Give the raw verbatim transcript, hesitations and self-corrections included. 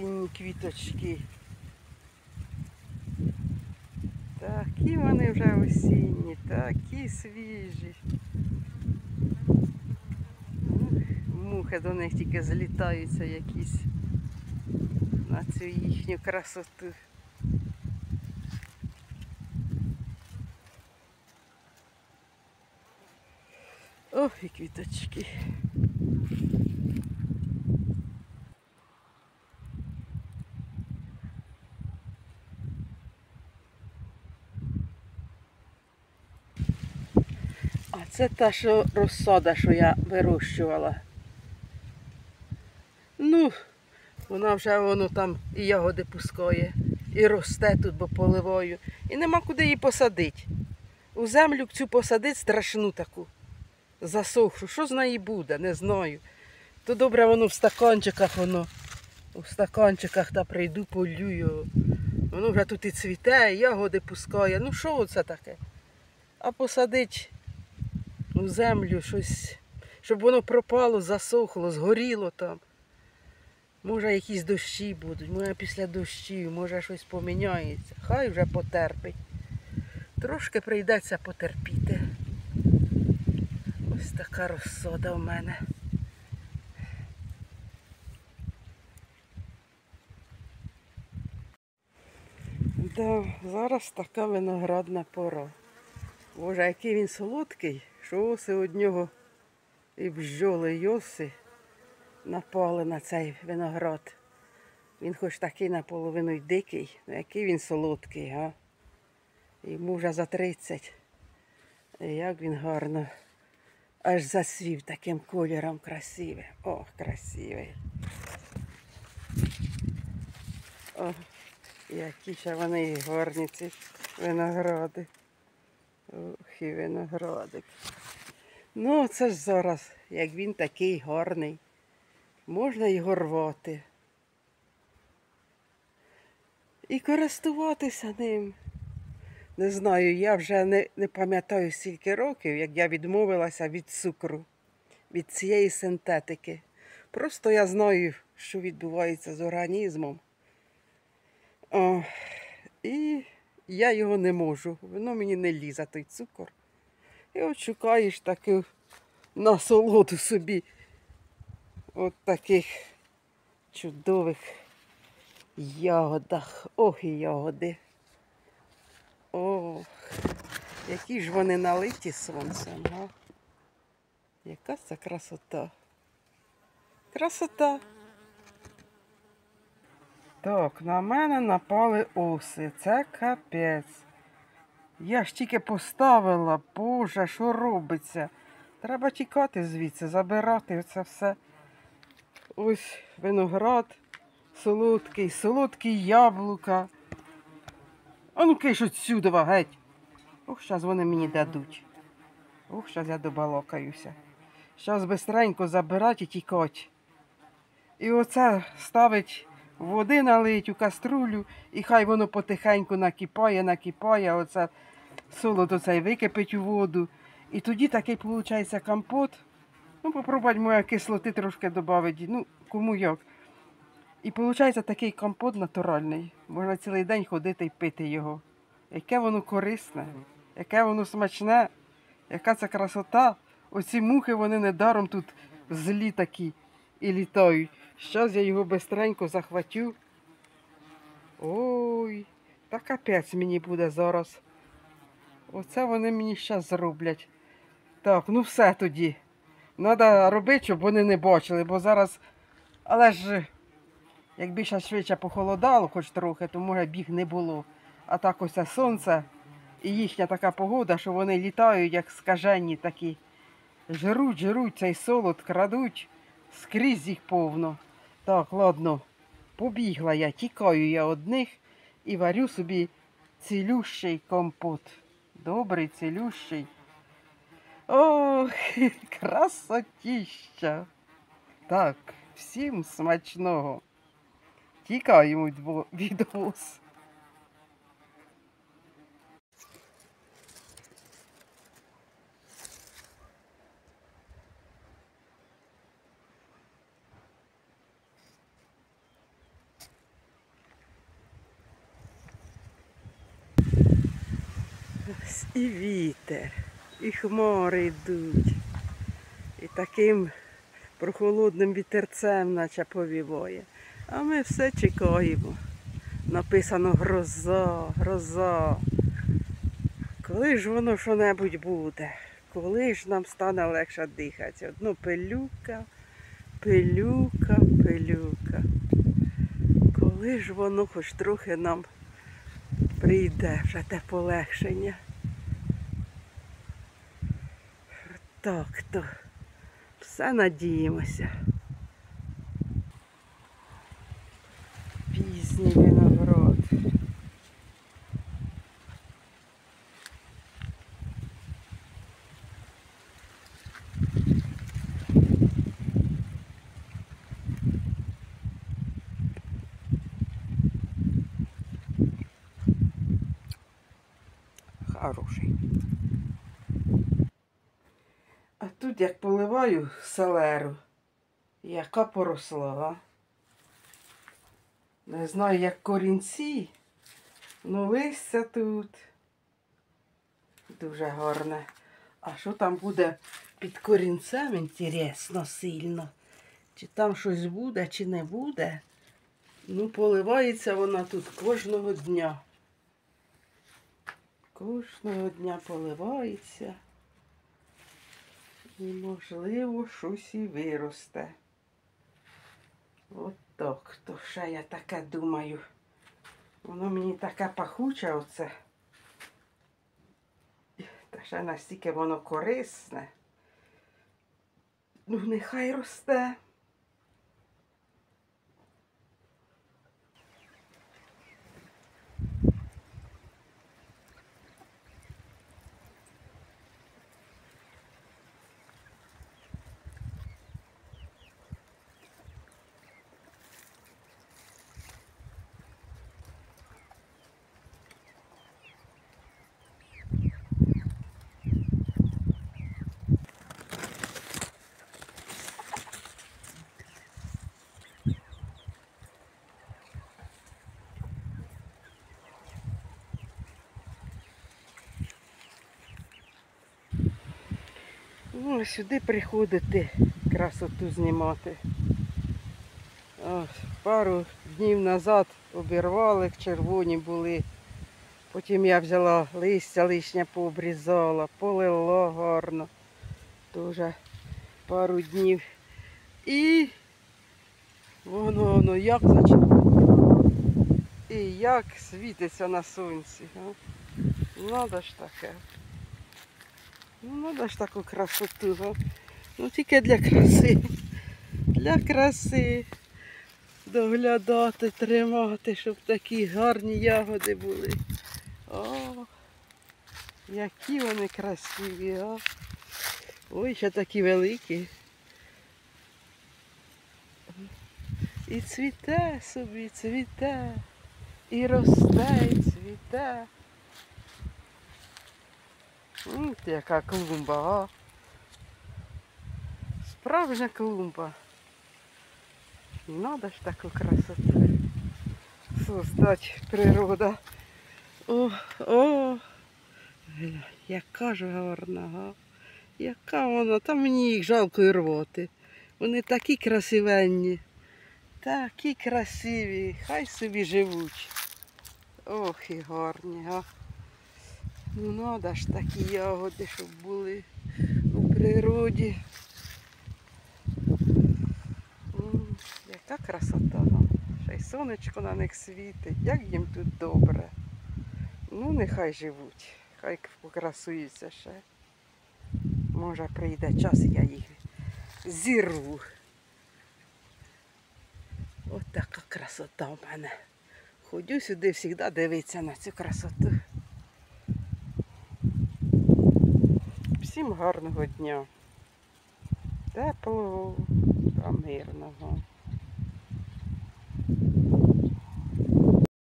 осінні квіточки. Такі вони вже осінні, такі свіжі. Мухи до них тільки злітаються якісь на цю їхню красоту. Ох, і квіточки. А це та, що розсада, що я вирощувала. Ну, вона вже воно там і ягоди пускає, і росте тут, бо поливаю. І нема куди її посадити. У землю цю посадити страшну таку, засохшу. Що з неї буде, не знаю. То добре воно в стаканчиках, воно, у стаканчиках та прийду, полю його. Воно вже тут і цвіте, і ягоди пускає. Ну що це таке? А посадити у землю щось, щоб воно пропало, засохло, згоріло там. Може якісь дощі будуть, може після дощів, може щось поміняється. Хай вже потерпить. Трошки прийдеться потерпіти. Ось така розсода в мене. Да, зараз така виноградна пора. Боже, який він солодкий, що оси од нього і бджоли, і оси напали на цей виноград. Він хоч такий наполовину й дикий, але який він солодкий, га? Йому вже за тридцять. І як він гарно аж засвів таким кольором красивий. Ох, красивий. Ох, які ще вони гарні ці виногради. Ох, і виноградик. Ну, це ж зараз, як він такий гарний. Можна його рвати. І користуватися ним. Не знаю, я вже не, не пам'ятаю стільки років, як я відмовилася від цукру, від цієї синтетики. Просто я знаю, що відбувається з організмом. О, і я його не можу. Воно мені не лізе, той цукор. І от шукаєш таку насолоду собі. От таких чудових ягодах. Ох, і ягоди. Ох, які ж вони налиті сонцем, а? Яка це красота. Красота. Так, на мене напали оси. Це капець. Я ж тільки поставила, боже, що робиться? Треба тікати звідси, забирати це все. Ось виноград солодкий, солодкі яблука. А ну киш отсюди, геть. Ох, зараз вони мені дадуть. Ох, зараз я добалакаюся. Зараз бистренько забирати і тікати. І оце ставить води налить у каструлю, і хай воно потихеньку накипає, накипає, оце солод оцей википить у воду. І тоді такий, виходить, компот. Ну, попробувати моя кислоти трошки додати, ну, кому як. І виходить такий компот натуральний. Можна цілий день ходити і пити його. Яке воно корисне, яке воно смачне, яка це красота. Оці мухи, вони недаром тут злі такі і літають. Зараз я його бистренько захватю. Ой, та капець мені буде зараз. Оце вони мені зараз зроблять. Так, ну все тоді. Треба робити, щоб вони не бачили, бо зараз, але ж, якби ще швидше похолодало, хоч трохи, то може біг не було. А так ось сонце і їхня така погода, що вони літають, як скажені такі. Жруть, жруть цей солод, крадуть, скрізь їх повно. Так, ладно, побігла я, тікаю я одних і варю собі цілющий компот. Добрий, цілющий. Ох, красотіща. Так, всім смачного. Тікаємо від ос. І вітер, і хмари йдуть. І таким прохолодним вітерцем наче повіває. А ми все чекаємо. Написано гроза, гроза. Коли ж воно що-небудь буде? Коли ж нам стане легше дихати? Одно пилюка, пилюка, пилюка. Коли ж воно хоч трохи нам прийде вже те полегшення? Так то. Все надіємося. Пізній виноград. Хороший. А тут як поливаю селеру, яка поросла, а? Не знаю, як корінці, ну листя тут дуже гарне. А що там буде під корінцем, інтересно, сильно. Чи там щось буде, чи не буде. Ну, поливається вона тут кожного дня. Кожного дня поливається. І, можливо, щось і виросте. От так, то ще я таке думаю. Воно мені таке пахуче оце. Та ще настільки воно корисне. Ну, нехай росте. Ну, сюди приходити, красоту знімати. Ось, пару днів назад обірвали, червоні були. Потім я взяла листя, лишнє пообрізала, полила гарно. Дуже пару днів. І воно, воно як зачепило. І як світиться на сонці. А? Надо ж таке. Ну, треба ж таку красоту, а? Ну, тільки для краси. Для краси. Доглядати, тримати, щоб такі гарні ягоди були. О, які вони красиві, а? Ой, ще такі великі. І цвіте собі, цвіте. І росте, і цвіте. М, яка клумба, а? Справжня клумба. Надо ж таку красоту создать природа. О, о, яка ж гарна, а? Яка вона, та мені їх жалко і рвати. Вони такі красивенні, такі красиві, хай собі живуть. Ох, і гарні, а. Ну, надо ж такі ягоди, щоб були у природі. М, яка красота. Ще й сонечко на них світить, як їм тут добре. Ну, нехай живуть, хай покрасуються ще. Може, прийде час, і я їх зірву. Ось така красота в мене. Ходю сюди завжди дивитися на цю красоту. Всім гарного дня. Теплого та мирного.